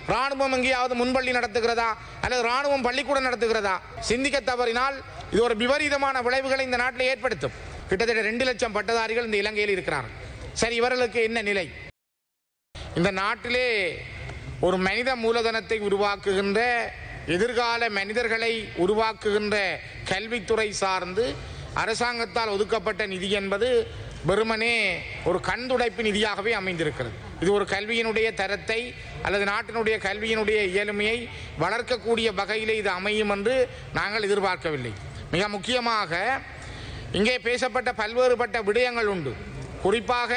ராணுவம் எங்கேயாவது முன்பள்ளி நடத்துகிறதா அல்லது ராணுவம் பள்ளிக்கூடம் நடத்துகிறதா? சிந்திக்க தவறினால் இது ஒரு விபரீதமான விளைவுகளை இந்த நாட்டில் ஏற்படுத்தும். கிட்டத்தட்ட 2 லட்சம் பட்டதாரிகள் இந்த இலங்கையில் இருக்கிறார்கள். சரி, இவர்களுக்கு என்ன நிலை? இந்த நாட்டிலே ஒரு மனித மூலதனத்தை உருவாக்குகின்ற, எதிர்கால மனிதர்களை உருவாக்குகின்ற கல்வித்துறை சார்ந்து அரசாங்கத்தால் ஒதுக்கப்பட்ட நிதி என்பது வெறுமனே ஒரு கண்துடைப்பு நிதியாகவே அமைந்திருக்கிறது. இது ஒரு கல்வியினுடைய தரத்தை அல்லது நாட்டினுடைய கல்வியினுடைய இயலுமையை வளர்க்கக்கூடிய வகையிலே இது அமையும் என்று நாங்கள் எதிர்பார்க்கவில்லை. மிக முக்கியமாக இங்கே பேசப்பட்ட பல்வேறுபட்ட விடயங்கள் உண்டு. குறிப்பாக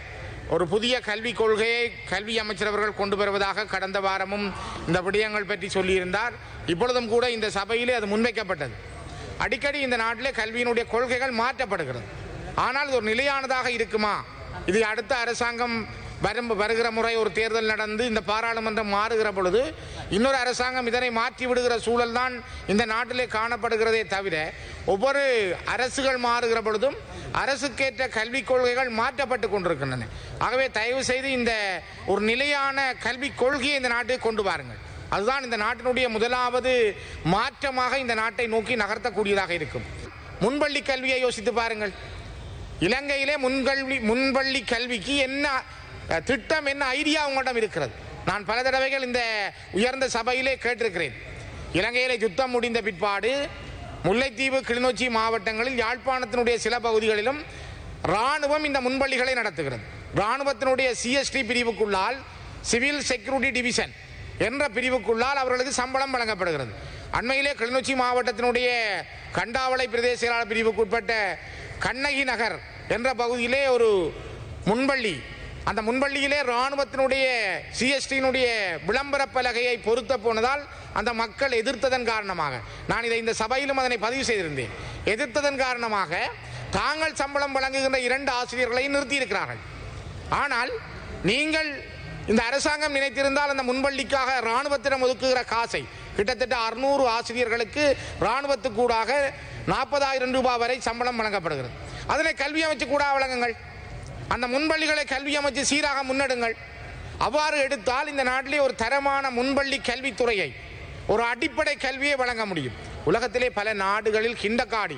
ஒரு புதிய கல்விக் கொள்கையை கல்வி அமைச்சர் அவர்கள் கொண்டு வருவதாக கடந்த வாரமும் இந்த விடயங்கள் பற்றி சொல்லியிருந்தார். இப்பொழுதும் கூட இந்த சபையிலே அது முன்வைக்கப்பட்டது. அடிக்கடி இந்த நாட்டிலே கல்வியினுடைய கொள்கைகள் மாற்றப்படுகிறது. ஆனால் இது ஒரு நிலையானதாக இருக்குமா? இது அடுத்த அரசாங்கம் வருகிற முறை ஒரு தேர்தல் நடந்து இந்த பாராளுமன்றம் மாறுகிற பொழுது இன்னொரு அரசாங்கம் இதனை மாற்றி விடுகிற சூழல் தான் இந்த நாட்டிலே காணப்படுகிறதே தவிர, ஒவ்வொரு அரசுகள் மாறுகிற பொழுதும் அரசுக்கேற்ற கல்விக் கொள்கைகள் மாற்றப்பட்டு கொண்டிருக்கின்றன. ஆகவே தயவு செய்து இந்த ஒரு நிலையான கல்விக் கொள்கையை இந்த நாட்டுக்கு கொண்டு வாருங்கள். அதுதான் இந்த நாட்டினுடைய முதலாவது மாற்றமாக இந்த நாட்டை நோக்கி நகர்த்தக்கூடியதாக இருக்கும். முன்பள்ளி கல்வியை யோசித்து பாருங்கள். இலங்கையிலே முன்பள்ளி கல்விக்கு என்ன திட்டம், என்ன ஐடியா உங்களிடம் இருக்கிறது? நான் பல தடவைகள் இந்த உயர்ந்த சபையிலே கேட்டிருக்கிறேன். இலங்கையிலே யுத்தம் முடிந்த பிற்பாடு முல்லைத்தீவு, கிளிநொச்சி மாவட்டங்களில், யாழ்ப்பாணத்தினுடைய சில பகுதிகளிலும் இராணுவம் இந்த முன்பள்ளிகளை நடத்துகிறது. இராணுவத்தினுடைய சிஎஸ்டி பிரிவுக்குள்ளால், சிவில் செக்யூரிட்டி டிவிஷன் என்ற பிரிவுக்குள்ளால் அவர்களுக்கு சம்பளம் வழங்கப்படுகிறது. அண்மையிலே கிளிநொச்சி மாவட்டத்தினுடைய கண்டாவளை பிரதேச செயலாளர் பிரிவுக்குட்பட்ட கண்ணகி நகர் என்ற பகுதியிலே ஒரு முன்பள்ளி, அந்த முன்பள்ளியிலே இராணுவத்தினுடைய சிஎஸ்டியினுடைய விளம்பர பலகையை பொருத்த போனதால் அந்த மக்கள் எதிர்த்ததன் காரணமாக, நான் இதை இந்த சபையிலும் அதனை பதிவு செய்திருந்தேன், எதிர்த்ததன் காரணமாக தாங்கள் சம்பளம் வழங்குகின்ற 2 ஆசிரியர்களை நிறுத்தியிருக்கிறார்கள். ஆனால் நீங்கள் இந்த அரசாங்கம் நினைத்திருந்தால் அந்த முன்பள்ளிக்காக இராணுவத்திடம் ஒதுக்குகிற காசை, கிட்டத்தட்ட 600 ஆசிரியர்களுக்கு இராணுவத்துக்கூடாக 40,000 ரூபாய் வரை சம்பளம் வழங்கப்படுகிறது. அதனை கல்வி அமைச்சு கூட வழங்குங்கள். அந்த முன்பள்ளிகளை கல்வி அமைச்சு சீராக முன்னெடுங்கள். அவ்வாறு எடுத்தால் இந்த நாட்டிலே ஒரு தரமான முன்பள்ளி கல்வித்துறையை, ஒரு அடிப்படை கல்வியை வழங்க முடியும். உலகத்திலே பல நாடுகளில் கிண்டகாடி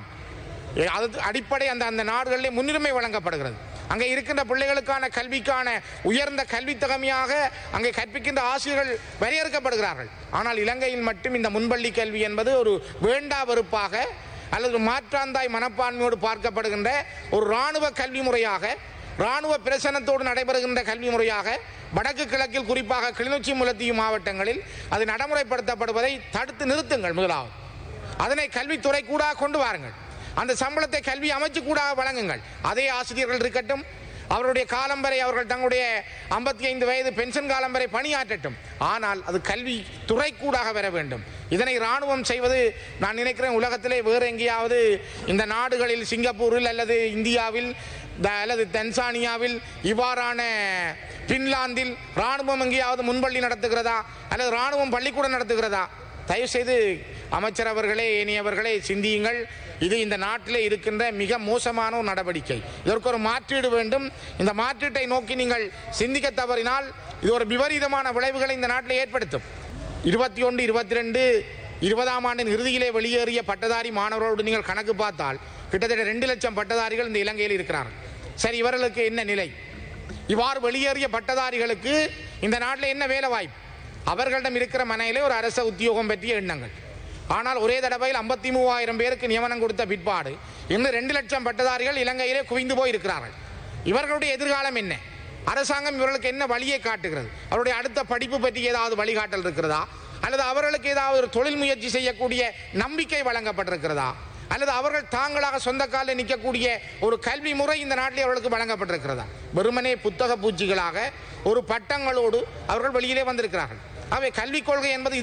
அடிப்படை அந்த நாடுகளிலே முன்னுரிமை வழங்கப்படுகிறது. அங்கே இருக்கின்ற பிள்ளைகளுக்கான கல்விக்கான உயர்ந்த கல்வி தகமையாக அங்கே கற்பிக்கின்ற ஆசிரியர்கள் வரையறுக்கப்படுகிறார்கள். ஆனால் இலங்கையில் மட்டும் இந்த முன்பள்ளி கல்வி என்பது ஒரு வேண்டா வெறுப்பாக அல்லது மாற்றாந்தாய் மனப்பான்மையோடு பார்க்கப்படுகின்ற ஒரு இராணுவ கல்வி முறையாக, இராணுவ பிரசனத்தோடு நடைபெறுகின்ற கல்வி முறையாக வடக்கு கிழக்கில், குறிப்பாக கிளிநொச்சி, முல்லைத்தீவு மாவட்டங்களில் அது நடைமுறைப்படுத்தப்படுவதை தடுத்து நிறுத்துங்கள். முதலாவது அதனை கல்வித்துறை கூட கொண்டு வாருங்கள். அந்த சம்பளத்தை கல்வி அமைச்சு கூட வழங்குங்கள். அதே ஆசிரியர்கள் இருக்கட்டும், அவருடைய காலம் வரை அவர்கள் தங்களுடைய 55 வயது பென்ஷன் காலம் வரை பணியாற்றட்டும். ஆனால் அது கல்வி துறை கூடாக வர வேண்டும். இதனை இராணுவம் செய்வது நான் நினைக்கிறேன் உலகத்திலே வேறு எங்கேயாவது இந்த நாடுகளில், சிங்கப்பூரில் அல்லது இந்தியாவில் அல்லது தன்சானியாவில், இவ்வாறான பின்லாந்தில் இராணுவம் எங்கேயாவது முன்பள்ளி நடத்துகிறதா அல்லது இராணுவம் பள்ளிக்கூடம் நடத்துகிறதா? தயவு செய்து அமைச்சர் அவர்களே, ஏனையவர்களே சிந்தியுங்கள். இது இந்த நாட்டிலே இருக்கின்ற மிக மோசமான ஒரு நடவடிக்கை. இதற்கு ஒரு மாற்றீடு வேண்டும். இந்த மாற்றீட்டை நோக்கி நீங்கள் சிந்திக்க தவறினால் இது ஒரு விபரீதமான விளைவுகளை இந்த நாட்டில் ஏற்படுத்தும். 21, 22, 20ஆம் ஆண்டின் இறுதியிலே வெளியேறிய பட்டதாரி மாணவர்களோடு நீங்கள் கணக்கு பார்த்தால் கிட்டத்தட்ட 2 லட்சம் பட்டதாரிகள் இந்த இலங்கையில் இருக்கிறார்கள். சரி, இவர்களுக்கு என்ன நிலை? இவ்வாறு வெளியேறிய பட்டதாரிகளுக்கு இந்த நாட்டில் என்ன வேலை வாய்ப்பு? அவர்களிடம் இருக்கிற மனையிலே ஒரு அரச உத்தியோகம் பற்றிய எண்ணங்கள். ஆனால் ஒரே தடவையில் 53,000 பேருக்கு நியமனம் கொடுத்த பிற்பாடு இன்னும் 2 லட்சம் பட்டதாரிகள் இலங்கையிலே குவிந்து போய் இருக்கிறார்கள். இவர்களுடைய எதிர்காலம் என்ன? அரசாங்கம் இவர்களுக்கு என்ன வழியை காட்டுகிறது? அவருடைய அடுத்த படிப்பு பற்றி ஏதாவது வழிகாட்டல் இருக்கிறதா? அல்லது அவர்களுக்கு ஏதாவது ஒரு தொழில் முயற்சி செய்யக்கூடிய நம்பிக்கை வழங்கப்பட்டிருக்கிறதா? அல்லது அவர்கள் தாங்களாக சொந்த காலில் நிற்கக்கூடிய ஒரு கல்வி முறை இந்த நாட்டில் அவர்களுக்கு வழங்கப்பட்டிருக்கிறதா? வெறுமனே புத்தக பூச்சிகளாக ஒரு பட்டங்களோடு அவர்கள் வெளியிலே வந்திருக்கிறார்கள். அவை கல்விக் கொள்கை என்பது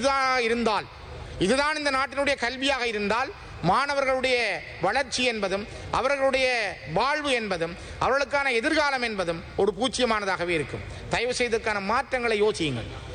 இதுதான் இந்த நாட்டினுடைய கல்வியாக இருந்தால் மாணவர்களுடைய வளர்ச்சி என்பதும் அவர்களுடைய வாழ்வு என்பதும் அவர்களுக்கான எதிர்காலம் என்பதும் ஒரு பூச்சியமானதாகவே இருக்கும். தயவு செய்ததற்கான மாற்றங்களை யோசியுங்கள்.